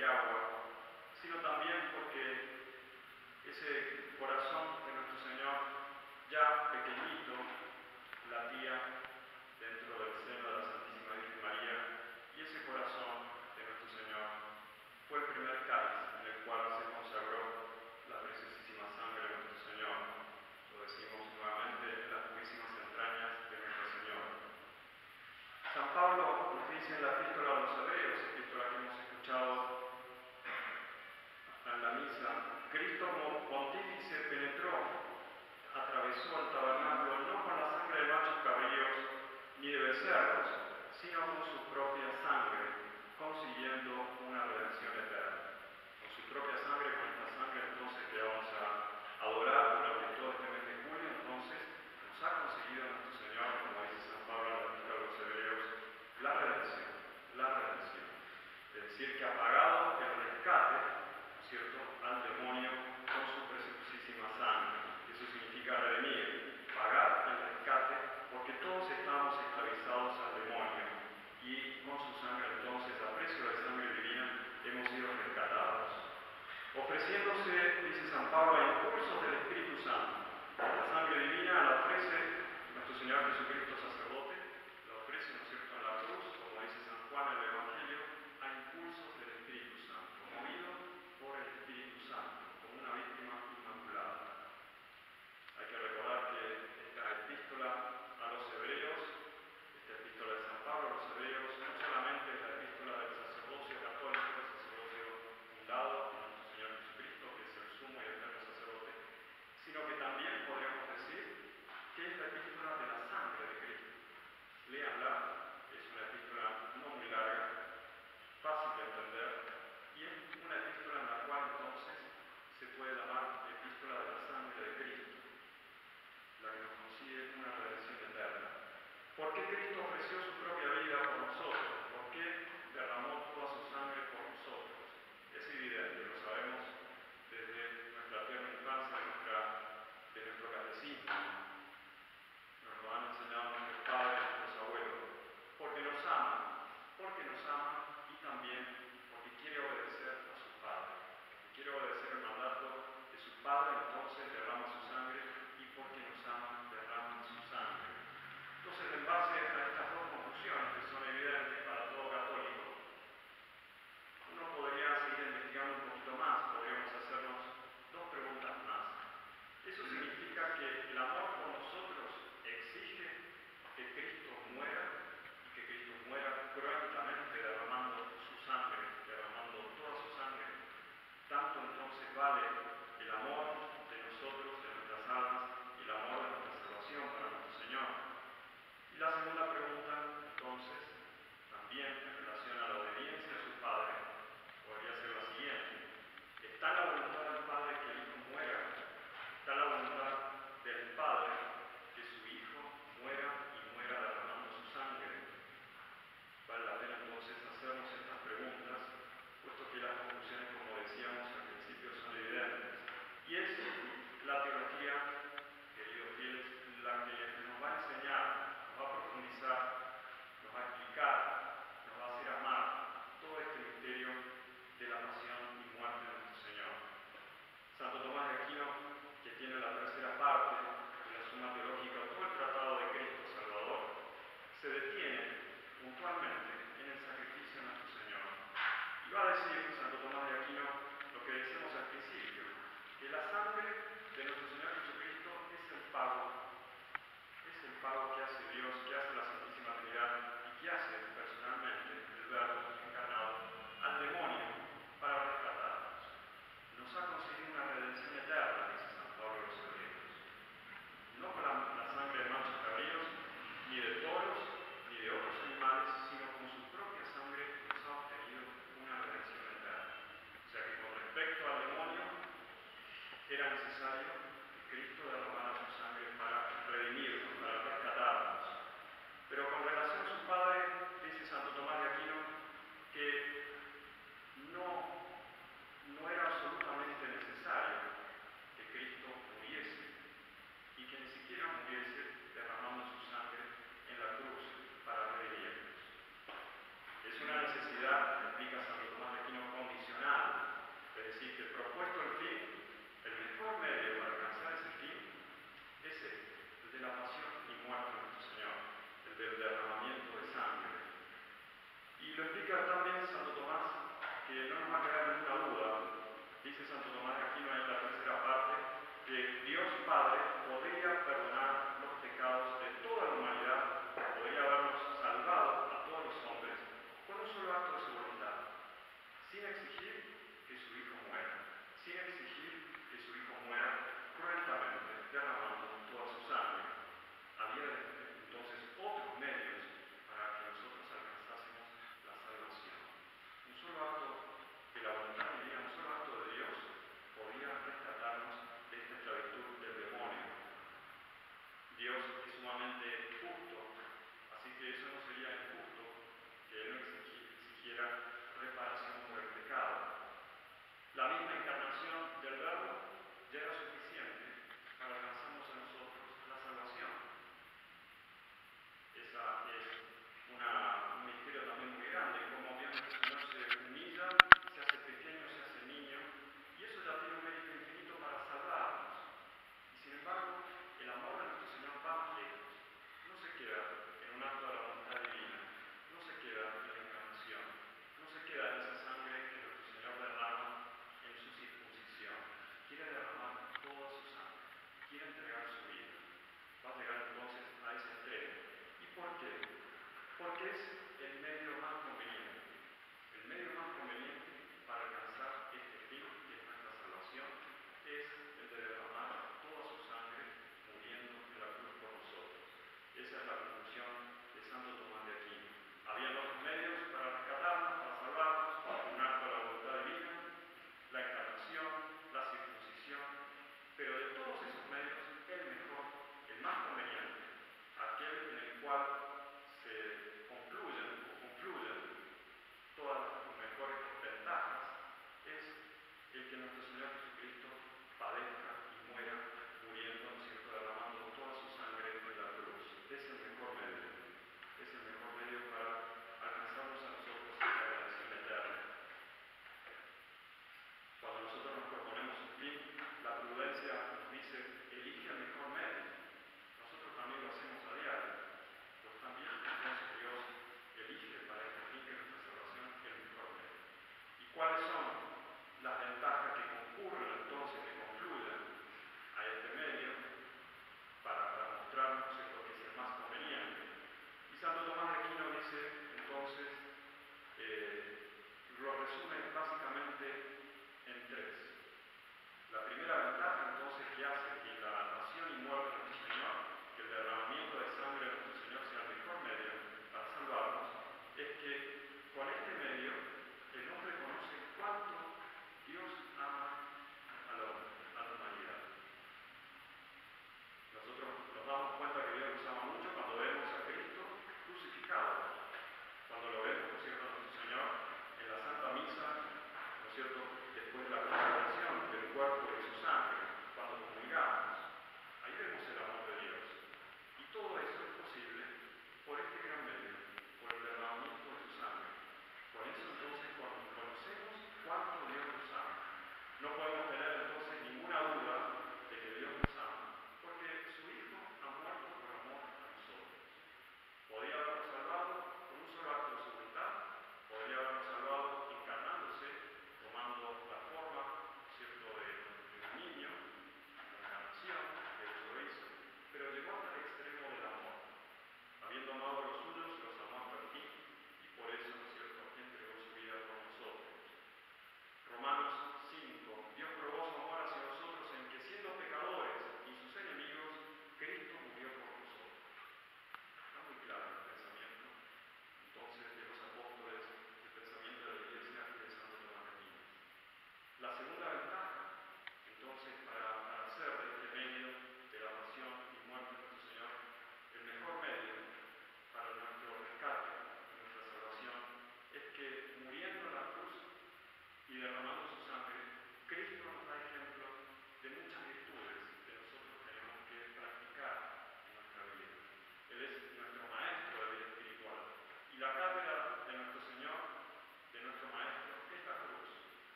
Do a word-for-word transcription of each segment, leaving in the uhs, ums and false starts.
y agua, sino también porque ese corazón de nuestro Señor, ya pequeñito, latía dentro del seno de la Santísima Virgen María, y ese corazón de nuestro Señor fue el primer cáliz en el cual se consagró la preciosísima sangre de nuestro Señor. Lo decimos nuevamente en las purísimas entrañas de nuestro Señor. San Pablo nos dice en la epístola a los Hebreos, epístola que hemos escuchado en la misa: Cristo como pontífice penetró, atravesó el tabernáculo no con la sangre de machos cabríos ni de becerros, sino con su propia sangre, consiguiendo una redención eterna. Con su propia sangre, con esta sangre entonces que vamos a adorar durante todo este mes de julio, entonces nos ha conseguido nuestro Señor, como dice San Pablo en la epístola a los Hebreos, la redención, la redención. Es decir, que ha pagado el rescate, ¿no es cierto?, al demonio con su preciosísima sangre. Eso significa redimir, pagar el rescate, porque todos estamos esclavizados al demonio y con su sangre entonces, a precio de sangre divina, hemos sido rescatados. Ofreciéndose, dice San Pablo, a impulsos del Espíritu Santo. La sangre divina la ofrece nuestro Señor Jesucristo sacerdote, la ofrece, ¿no es cierto?, en la cruz, como dice San Juan en el Evangelio, a impulsos del Espíritu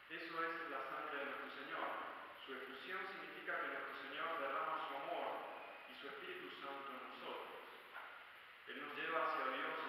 Eso es la sangre de nuestro Señor. Su efusión significa que nuestro Señor derrama su amor y su Espíritu Santo en nosotros. Él nos lleva hacia Dios